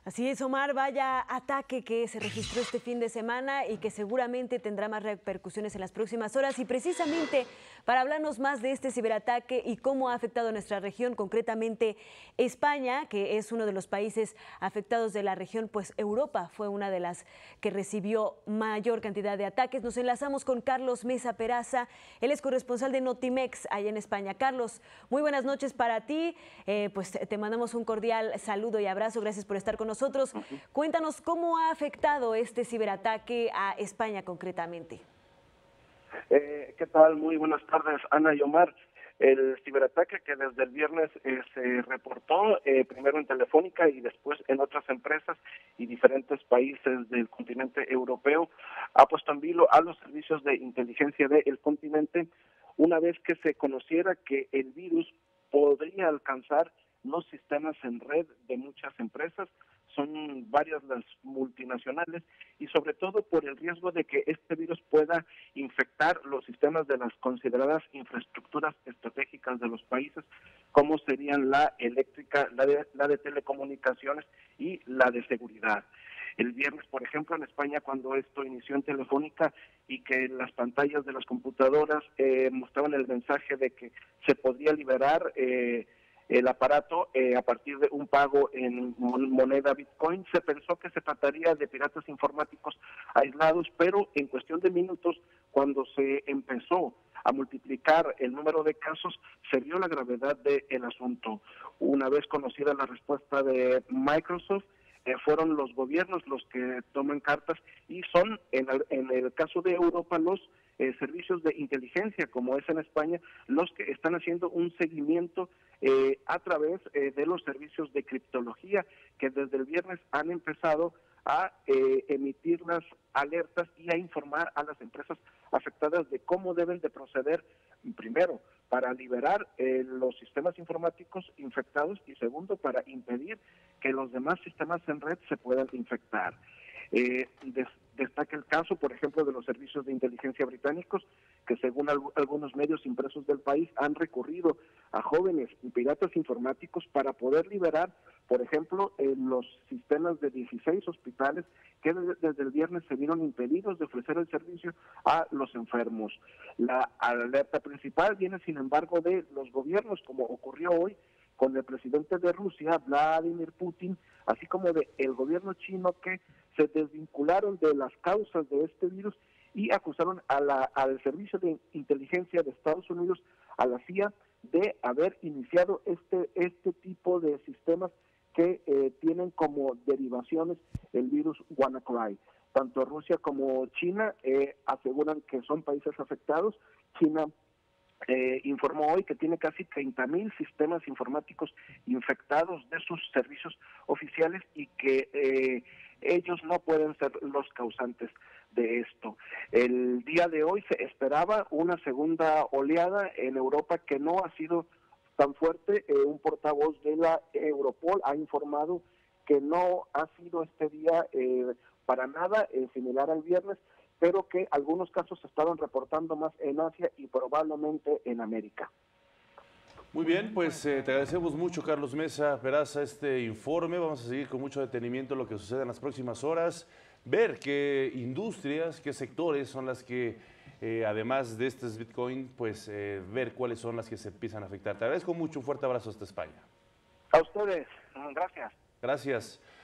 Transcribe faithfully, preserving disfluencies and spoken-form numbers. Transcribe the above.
Así es, Omar, vaya ataque que se registró este fin de semana y que seguramente tendrá más repercusiones en las próximas horas. Y precisamente para hablarnos más de este ciberataque y cómo ha afectado a nuestra región, concretamente España, que es uno de los países afectados de la región, pues Europa fue una de las que recibió mayor cantidad de ataques. Nos enlazamos con Carlos Mesa Peraza, él es corresponsal de Notimex allá en España. Carlos, muy buenas noches para ti, eh, pues te mandamos un cordial saludo y abrazo, gracias por estar con nosotros. Nosotros. Cuéntanos cómo ha afectado este ciberataque a España concretamente. Eh, ¿Qué tal? Muy buenas tardes, Ana y Omar. El ciberataque que desde el viernes eh, se reportó, eh, primero en Telefónica y después en otras empresas y diferentes países del continente europeo, ha puesto en vilo a los servicios de inteligencia del continente una vez que se conociera que el virus podría alcanzar los sistemas en red de muchas empresas. Son varias las multinacionales y sobre todo por el riesgo de que este virus pueda infectar los sistemas de las consideradas infraestructuras estratégicas de los países, como serían la eléctrica, la de, la de telecomunicaciones y la de seguridad. El viernes, por ejemplo, en España, cuando esto inició en Telefónica y que las pantallas de las computadoras eh, mostraban el mensaje de que se podría liberar eh, el aparato eh, a partir de un pago en moneda Bitcoin, se pensó que se trataría de piratas informáticos aislados, pero en cuestión de minutos, cuando se empezó a multiplicar el número de casos, se vio la gravedad del asunto. Una vez conocida la respuesta de Microsoft, eh, fueron los gobiernos los que toman cartas y son, en el, en el caso de Europa, los Eh, servicios de inteligencia, como es en España, los que están haciendo un seguimiento eh, a través eh, de los servicios de criptología que desde el viernes han empezado a eh, emitir las alertas y a informar a las empresas afectadas de cómo deben de proceder, primero, para liberar eh, los sistemas informáticos infectados y segundo, para impedir que los demás sistemas en red se puedan infectar. Eh, des, destaca el caso, por ejemplo, de los servicios de inteligencia británicos, que según al, algunos medios impresos del país han recurrido a jóvenes y piratas informáticos para poder liberar, por ejemplo, eh, los sistemas de dieciséis hospitales que desde, desde el viernes se vieron impedidos de ofrecer el servicio a los enfermos. La alerta principal viene, sin embargo, de los gobiernos, como ocurrió hoy con el presidente de Rusia, Vladimir Putin, así como de el gobierno chino, que se desvincularon de las causas de este virus y acusaron a la, al Servicio de Inteligencia de Estados Unidos, a la C I A, de haber iniciado este, este tipo de sistemas que eh, tienen como derivaciones el virus WannaCry. Tanto Rusia como China eh, aseguran que son países afectados. China Eh, informó hoy que tiene casi treinta mil sistemas informáticos infectados de sus servicios oficiales y que eh, ellos no pueden ser los causantes de esto. El día de hoy se esperaba una segunda oleada en Europa que no ha sido tan fuerte. Eh, un portavoz de la Europol ha informado que no ha sido este día eh, para nada eh, similar al viernes, pero que algunos casos se estaban reportando más en Asia y probablemente en América. Muy bien, pues eh, te agradecemos mucho, Carlos Mesa Peraza, este informe. Vamos a seguir con mucho detenimiento lo que sucede en las próximas horas, ver qué industrias, qué sectores son las que, eh, además de estos Bitcoin, pues eh, ver cuáles son las que se empiezan a afectar. Te agradezco mucho, un fuerte abrazo hasta España. A ustedes, gracias. Gracias.